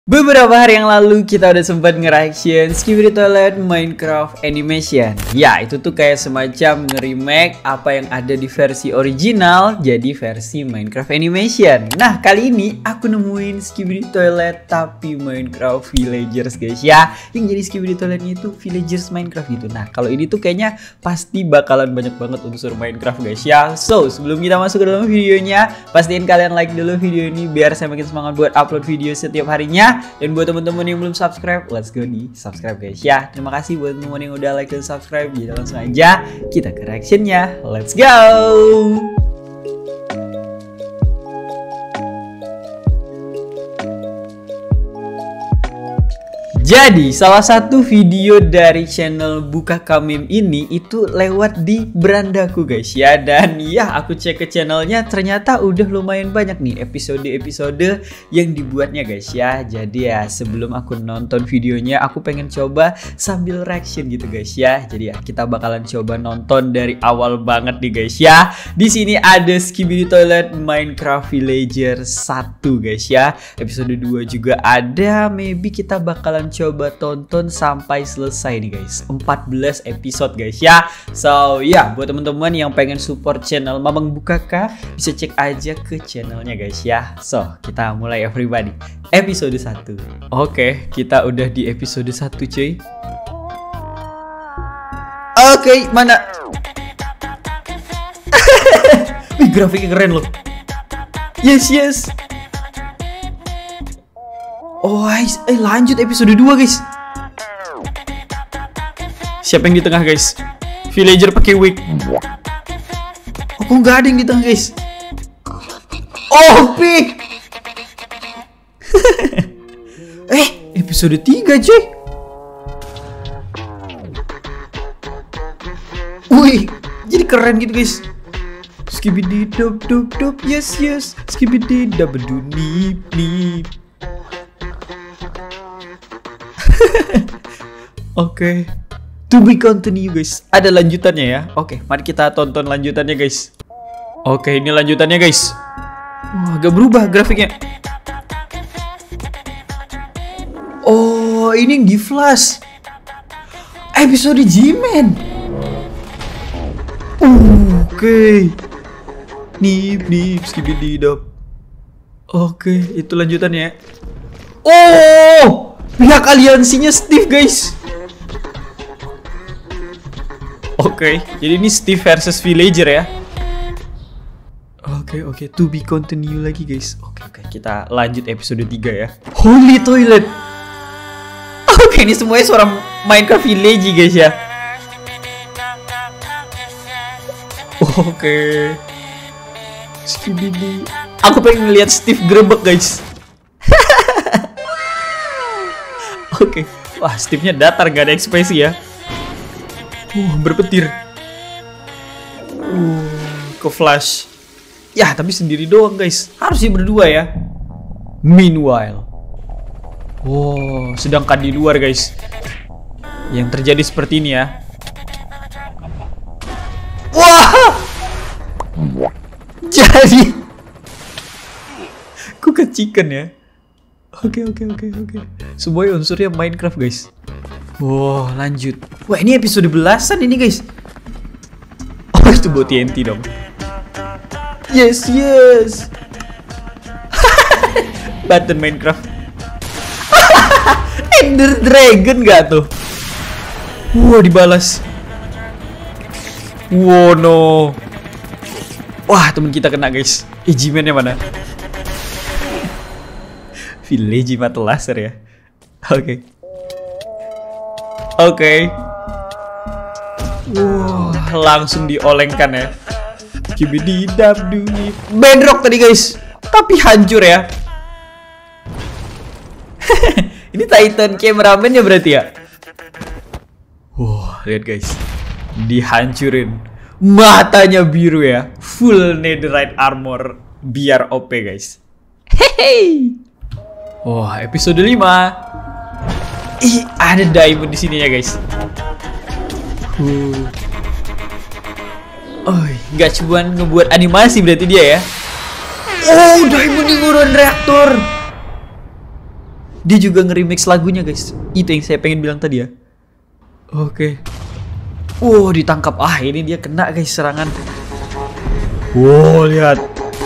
Beberapa hari yang lalu kita udah sempat nge-reaction Skibidi Toilet Minecraft Animation. Ya, itu tuh kayak semacam nge-remake apa yang ada di versi original jadi versi Minecraft Animation. Nah, kali ini aku nemuin Skibidi Toilet tapi Minecraft Villagers, guys ya. Yang jadi Skibidi Toiletnya itu Villagers Minecraft gitu. Nah, kalau ini tuh kayaknya pasti bakalan banyak banget unsur Minecraft, guys ya. So, sebelum kita masuk ke dalam videonya, pastiin kalian like dulu video ini biar saya makin semangat buat upload video setiap harinya. Dan buat teman-teman yang belum subscribe, let's go di subscribe, guys ya. Terima kasih buat teman-teman yang udah like dan subscribe. Jadi langsung aja kita ke reactionnya. Let's go. Jadi, salah satu video dari channel Buka Kamim ini itu lewat di berandaku, guys ya. Dan ya, aku cek ke channelnya ternyata udah lumayan banyak nih episode-episode yang dibuatnya, guys ya. Jadi ya, sebelum aku nonton videonya, aku pengen coba sambil reaction gitu, guys ya. Jadi ya, kita bakalan coba nonton dari awal banget nih, guys ya. Di sini ada Skibidi Toilet Minecraft Villagers 1, guys ya. Episode 2 juga ada. Maybe kita bakalan coba tonton sampai selesai nih, guys. 14 episode, guys ya. So ya, buat teman-teman yang pengen support channel Mamang Bukaka, bisa cek aja ke channelnya, guys ya. So kita mulai everybody. Episode 1. Oke, kita udah di episode 1, cuy. Oke, mana? Wih, grafiknya keren loh. Yes. Oh, lanjut episode 2, guys. Siapa yang di tengah, guys? Villager pakai wig. Oh, kok nggak ada yang di tengah, guys? Oh, pig. Episode 3, cuy. Wih, jadi keren gitu, guys. Skibidi dop, yes. Skibidi dabadu nip. Oke. To be continue, guys. Ada lanjutannya ya. Oke, mari kita tonton lanjutannya, guys. Oke, ini lanjutannya, guys. Wah, agak berubah grafiknya. Oh, ini yang di flash. Episode G-Man. Oke. Nip, skibidi dop. Oke, itu lanjutannya. Oh, pihak aliansinya Steve, guys. Oke, jadi ini Steve versus Villager ya. Oke, to be continue lagi, guys. Oke, kita lanjut episode 3 ya. Holy Toilet. Oke, ini semuanya suara Minecraft Village, guys ya. Oke. Skibidi. Aku pengen lihat Steve grebek, guys. Oke. Wah, Steve-nya datar, gak ada ekspresi ya. Berpetir. Ke flash. Ya, tapi sendiri doang, guys. Harusnya berdua ya. Meanwhile. Sedangkan di luar, guys, yang terjadi seperti ini ya. Wah. Jadi Kuka chicken ya. Oke. Semuanya unsurnya Minecraft, guys. Lanjut. Wah, ini episode belasan ini, guys. Oh, itu buat TNT dong. Yes. Button Minecraft. Ender Dragon gak tuh? Dibalas. No. Wah, temen kita kena, guys. G-Man-nya mana? Village mata laser ya. Oke. Langsung diolengkan ya. Skibidi dabdu. Bedrock tadi, guys. Tapi hancur ya. Ini Titan cameraman ya berarti ya. Lihat, guys. Dihancurin. Matanya biru ya. Full netherite armor biar OP, guys. Hehehe. Episode 5. Ada diamond di sini ya, guys. Nggak cuma ngebuat animasi berarti dia ya. Diamond di buruan reaktor. Dia juga nge-remix lagunya guys. Itu yang saya pengen bilang tadi ya. Oke. Wow, ditangkap. Ah, ini dia kena guys serangan. Wow, lihat.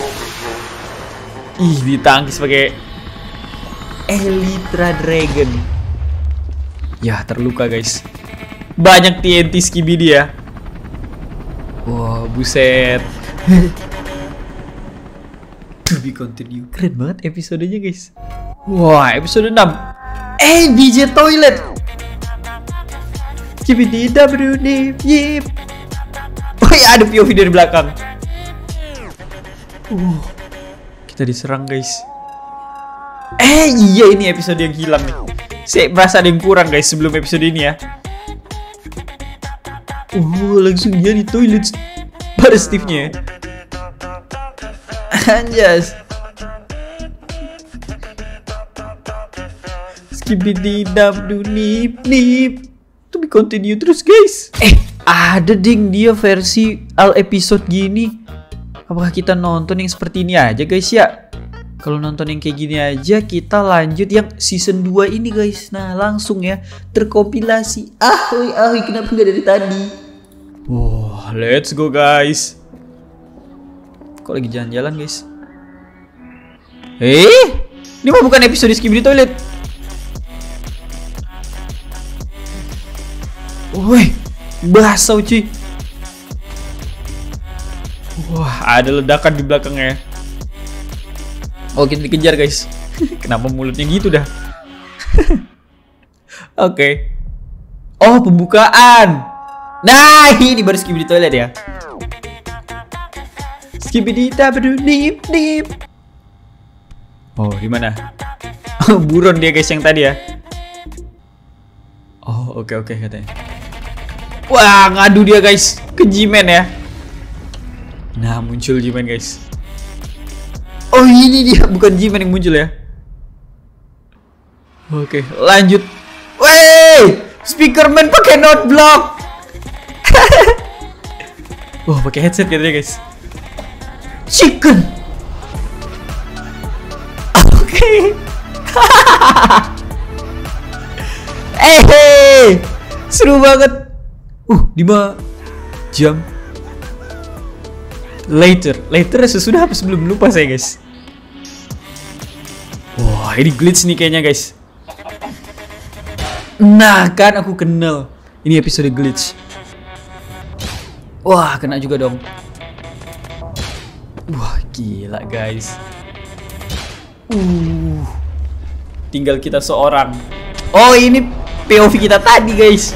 Ih, ditangkis pakai Elytra Dragon. Ya, terluka guys. Banyak TNT Skibidi ya. Wow, buset. To be continue. Keren banget episodenya guys. Wah, episode 6. DJ Toilet. Skibidi double dip yip. Oh ya, ada POV dari belakang. Kita diserang guys. Iya, ini episode yang hilang nih. Saya merasa ada yang kurang guys sebelum episode ini ya. Langsung dia di toilet pada Steve-nya ya. Anjas. Skibidi dabdu nip nip. To be continue terus guys. Ada ding dia versi all episode gini. Apakah kita nonton yang seperti ini aja guys ya? Kalau nonton yang kayak gini aja, kita lanjut yang season 2 ini guys. Nah, langsung ya terkompilasi. Ahoy, kenapa nggak dari tadi? Wah, let's go guys. Kok lagi jalan-jalan guys? Ini mah bukan episode Skibidi Toilet. Woi, basah cuy. Wah, ada ledakan di belakangnya. Kita dikejar guys. Kenapa mulutnya gitu dah? Oke. Pembukaan. Nah, ini baru Skibidi Toilet ya. Skibidi dabadu nip nip. Di mana? Buron dia guys yang tadi ya. Oke katanya. Wah, ngadu dia guys ke G-Man ya. Nah, muncul G-Man guys. Ini dia, bukan G-Man yang muncul ya. Oke, lanjut. Wey, Speakerman pakai note block. Pakai headset katanya guys. Chicken. Oke. Seru banget. 5 jam later sesudah apa sebelum, lupa saya guys. Ini glitch nih kayaknya guys. Nah kan, aku kenal. Ini episode glitch. Kena juga dong. Gila guys. Tinggal kita seorang. Ini POV kita tadi guys.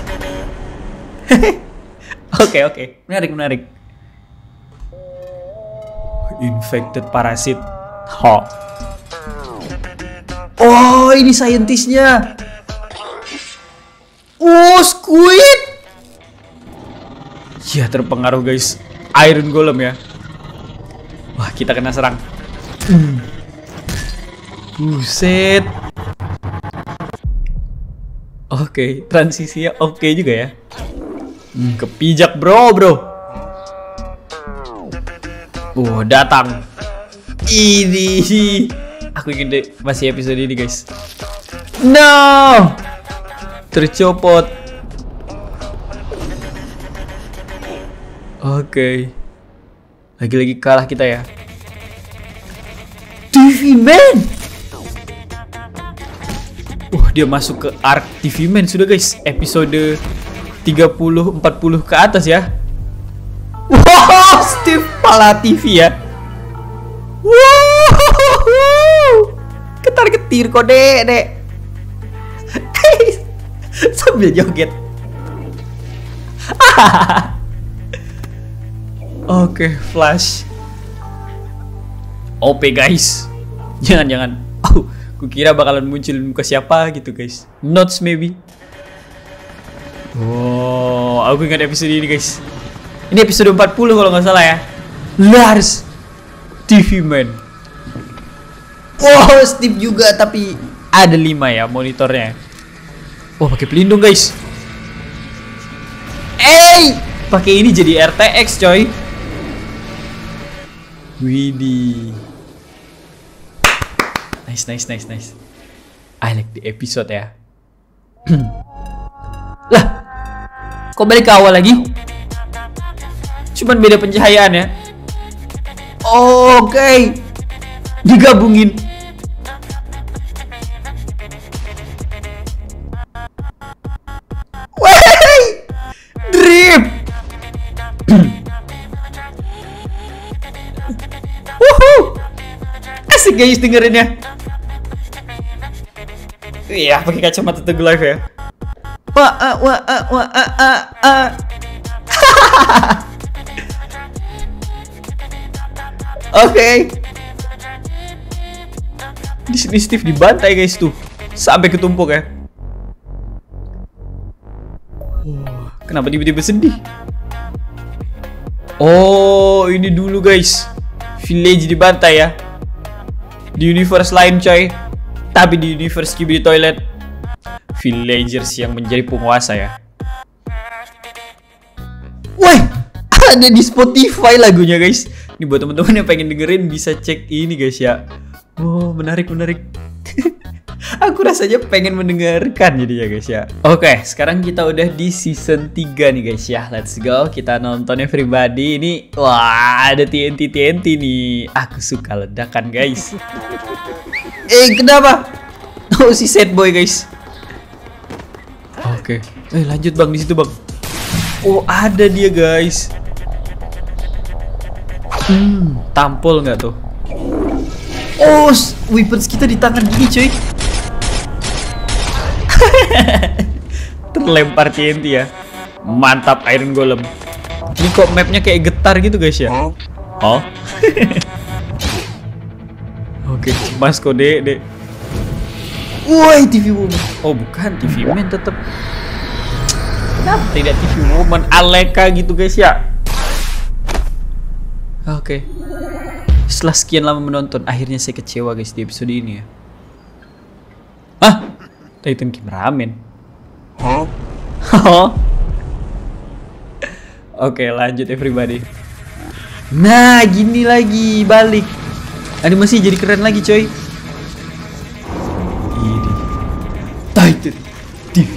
Oke. Menarik. Infected parasit. Ini saintisnya. Squid. Ya, terpengaruh guys. Iron Golem ya. Kita kena serang. Buset. Transisinya oke juga ya. Kepijak bro. Datang. Ini. Aku ingin deh masih episode ini guys. No. Tercopot. Lagi-lagi kalah kita ya. TV Man. Dia masuk ke arc TV Man sudah guys. Episode 30-40 ke atas ya. Steve pala TV ya. Ketar-ketir kok dek. Sambil joget. Flash. OP guys. Jangan. Kukira bakalan muncul muka siapa gitu guys. Notes maybe. Aku ingat episode ini guys. Ini episode 40 kalau nggak salah ya. Lars TV Man. Steve juga tapi ada 5 ya monitornya. Pakai pelindung guys. Pakai ini jadi RTX coy. Widih. Nice. I like the episode ya. Lah, kok balik ke awal lagi? Cuman beda pencahayaan ya. Oke. Digabungin. Wey, drip. Wuhu. Asik guys dengerinnya. Iya, pakai kacamata Teguh Live ya. Oke. Di sini Steve dibantai guys tuh, sampai ketumpuk ya. Kenapa tiba-tiba sedih? Oh, ini dulu guys. Village dibantai ya. Di universe lain coy. Tapi di universe Skibidi Toilet, villagers yang menjadi penguasa ya. Woi, ada di Spotify lagunya guys. Ini buat teman-teman yang pengen dengerin bisa cek ini guys ya. Oh, menarik. Aku rasanya pengen mendengarkan jadi ya guys ya. Oke, sekarang kita udah di season 3 nih guys ya. Let's go, kita nonton everybody. Ini wah, ada TNT nih. Aku suka ledakan guys. Kenapa? Oh, si sad boy guys. Oke. Lanjut bang, di situ bang. Oh, ada dia guys. Tampol nggak tuh? Oh, weapons kita di tangan gini cuy. Terlempar TNT ya. Mantap Iron Golem. Ini kok mapnya kayak getar gitu guys ya. Oh. Oke, cemas kok dek. Woi, TV Woman. Oh bukan, TV Man tetap. Kenapa tidak TV Woman? Aleka gitu guys ya. Oke. Setelah sekian lama menonton, akhirnya saya kecewa guys di episode ini ya. Hah? Titan Cameraman. Oke, lanjut everybody. Nah, gini lagi balik. Animasi jadi keren lagi coy. Ini Titan TV.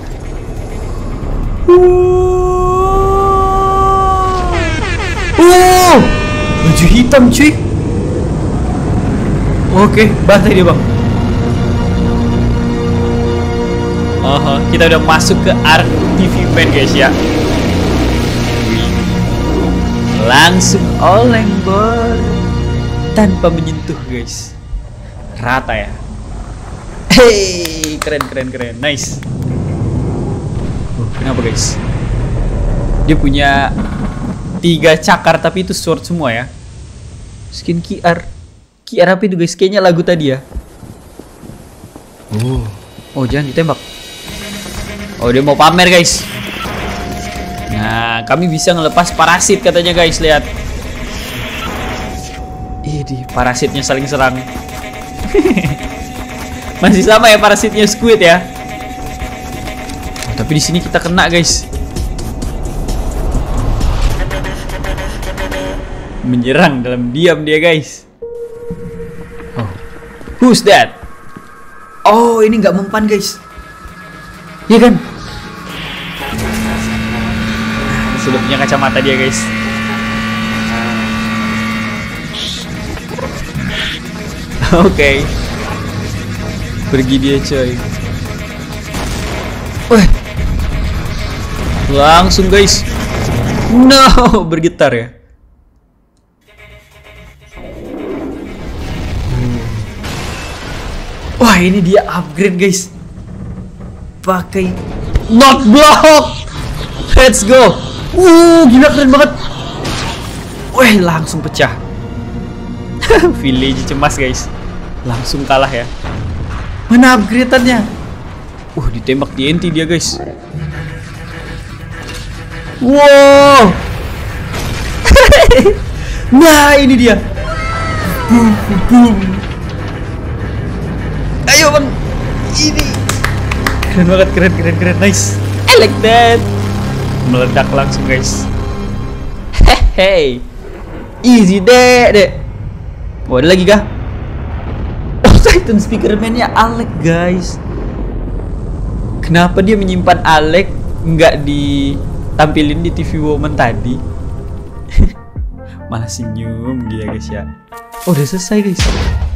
Baju hitam cuy. Oke, bantai dia bang. Kita udah masuk ke arc TV Man guys ya. Langsung oleng bor tanpa menyentuh guys. Rata ya. Hey, keren. Nice. Kenapa guys? Dia punya 3 cakar tapi itu sword semua ya. Skin QR apa itu guys? Kayaknya lagu tadi ya. Oh jangan ditembak. Oh dia mau pamer guys. Nah kami bisa ngelepas parasit katanya guys. Lihat. Ini parasitnya saling serang. Masih sama ya parasitnya squid ya. Tapi di sini kita kena guys. Menyerang dalam diam dia guys. Oh, who's that? Oh ini nggak mempan guys. Iya kan? Sudah punya kacamata dia guys. Oke. Pergi dia coy. Wah. Langsung guys. No, bergetar ya. Wah, ini dia upgrade guys. Pakai not block. Let's go. Gila keren banget. Wah, langsung pecah. Village cemas guys. Langsung kalah ya. Mana upgrade-annya? Ditembak TNT dia guys. Wow. Nah, ini dia. Boom. Ayo bang. Ini keren banget, keren. Nice. I like that. Meledak langsung guys. Hehe. Easy dek. Oh, ada lagi kah? Titan Speakerman-nya Alec guys. Kenapa dia menyimpan Alec nggak ditampilin di TV Woman tadi? Malah senyum gitu ya guys ya. Oh udah selesai guys.